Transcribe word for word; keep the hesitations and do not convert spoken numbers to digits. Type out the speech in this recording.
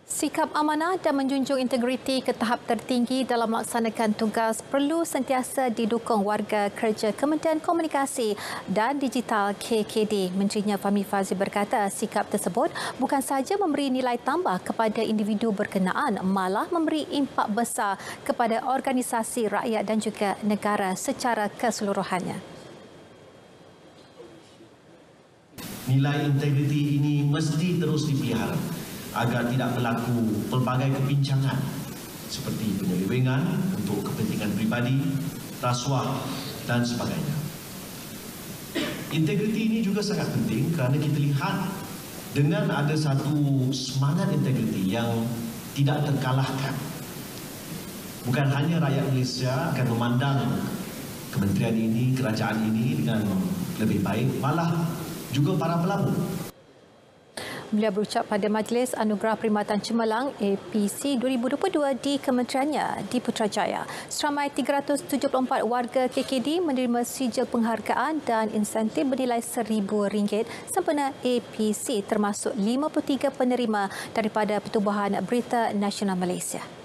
Sikap amanah dan menjunjung integriti ke tahap tertinggi dalam melaksanakan tugas perlu sentiasa didukung warga kerja Kementerian Komunikasi dan Digital K K D. Menterinya Fahmi Fadzil berkata sikap tersebut bukan sahaja memberi nilai tambah kepada individu berkenaan, malah memberi impak besar kepada organisasi rakyat dan juga negara secara keseluruhannya. Nilai integriti ini mesti terus dipelihara agar tidak berlaku pelbagai kebincangan seperti penyelewengan untuk kepentingan pribadi, rasuah dan sebagainya. Integriti ini juga sangat penting kerana kita lihat dengan ada satu semangat integriti yang tidak terkalahkan. Bukan hanya rakyat Malaysia akan memandang kementerian ini, kerajaan ini dengan lebih baik, malah juga para pelabur. Beliau berucap pada Majlis Anugerah Perkhidmatan Cemerlang A P C dua ribu dua puluh dua di kementeriannya di Putrajaya. Seramai tiga ratus tujuh puluh empat warga K K D menerima sijil penghargaan dan insentif bernilai seribu ringgit sempena A P C, termasuk lima puluh tiga penerima daripada Pertubuhan Berita Nasional Malaysia.